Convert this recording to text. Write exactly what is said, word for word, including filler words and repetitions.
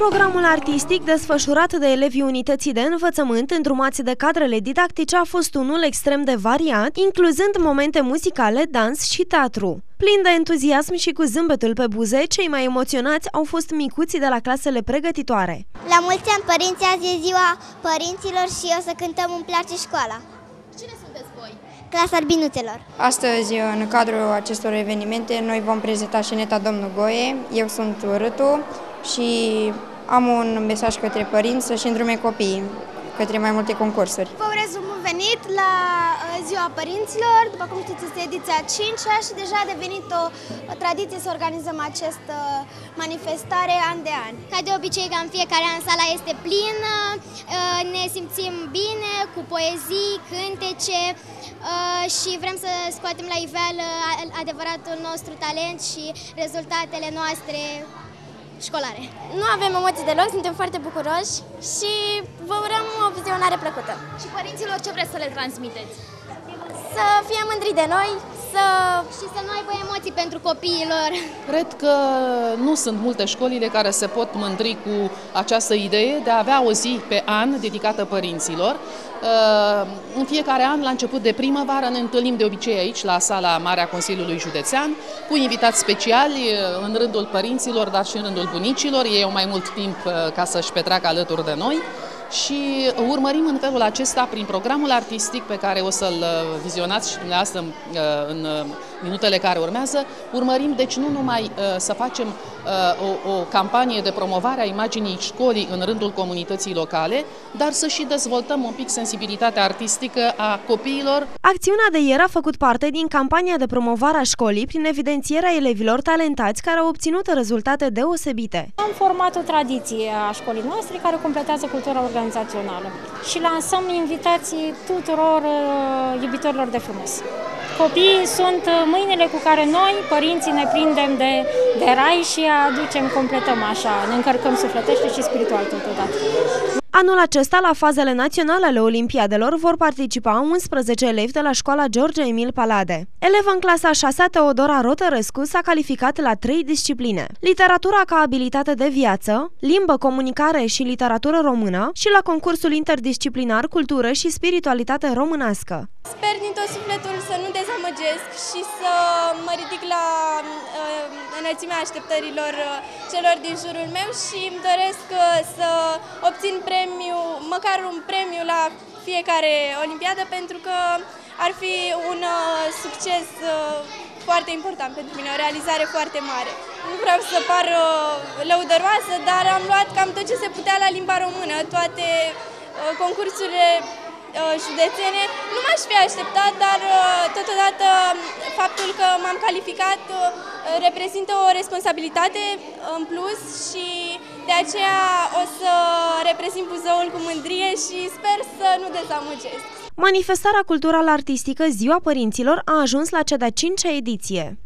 Programul artistic desfășurat de elevii unității de învățământ îndrumați de cadrele didactice a fost unul extrem de variat, incluzând momente muzicale, dans și teatru. Plin de entuziasm și cu zâmbetul pe buze, cei mai emoționați au fost micuții de la clasele pregătitoare. La mulți ani, părinții, azi e ziua părinților și o să cântăm Îmi place școala. Cine sunteți voi? Clasa Albinuțelor. Astăzi, în cadrul acestor evenimente, noi vom prezenta sceneta Domnul Goe. Eu sunt Râtu și am un mesaj către părinți să-și îndrume copiii către mai multe concursuri. Vă urez un bun venit la Ziua Părinților. După cum știți, este ediția a cincea și deja a devenit o, o tradiție să organizăm această manifestare an de an. Ca de obicei, ca în fiecare an, sala este plină, ne simțim bine, cu poezii, cântece și vrem să scoatem la iveală adevăratul nostru talent și rezultatele noastre școlare. Nu avem emoții deloc, suntem foarte bucuroși și vă urăm o vizionare plăcută. Și părinților ce vreți să le transmiteți? Să fie mândri de noi, să... și să nu aibă emoții pentru copiilor. Cred că nu sunt multe școlile care se pot mândri cu această idee de a avea o zi pe an dedicată părinților. În fiecare an, la început de primăvară, ne întâlnim de obicei aici, la sala mare a Consiliului Județean, cu invitați speciali în rândul părinților, dar și în rândul bunicilor. Ei au mai mult timp ca să-și petreacă alături de noi. Și urmărim în felul acesta, prin programul artistic pe care o să-l vizionați și dumneavoastră în minutele care urmează, urmărim deci nu numai să facem o, o campanie de promovare a imaginii școlii în rândul comunității locale, dar să și dezvoltăm un pic sensibilitatea artistică a copiilor. Acțiunea de ieri a făcut parte din campania de promovare a școlii prin evidențierea elevilor talentați care au obținut rezultate deosebite. Am format o tradiție a școlii noastre care completează cultura organizațională și lansăm invitații tuturor uh, iubitorilor de frumos. Copiii sunt mâinile cu care noi, părinții, ne prindem de, de rai și aducem, completăm așa, ne încărcăm sufletește și spiritual totodată. Anul acesta, la fazele naționale ale Olimpiadelor, vor participa unsprezece elevi de la școala George Emil Palade. Eleva în clasa a șasea, Teodora Rotărescu, s-a calificat la trei discipline: literatura ca abilitate de viață, limbă, comunicare și literatură română și la concursul interdisciplinar Cultură și spiritualitate românească. Sper din tot sufletul să nu dezamăgesc și să mă ridic la uh, înălțimea așteptărilor uh, celor din jurul meu și îmi doresc uh, să obțin premiu, măcar un premiu la fiecare olimpiadă, pentru că ar fi un uh, succes uh, foarte important pentru mine, o realizare foarte mare. Nu vreau să par uh, lăudăroasă, dar am luat cam tot ce se putea la limba română, toate uh, concursurile județene. Nu m-aș fi așteptat, dar totodată faptul că m-am calificat reprezintă o responsabilitate în plus și de aceea o să reprezint Buzăul cu mândrie și sper să nu dezamăgesc. Manifestarea culturală artistică Ziua Părinților a ajuns la cea de-a cincea ediție.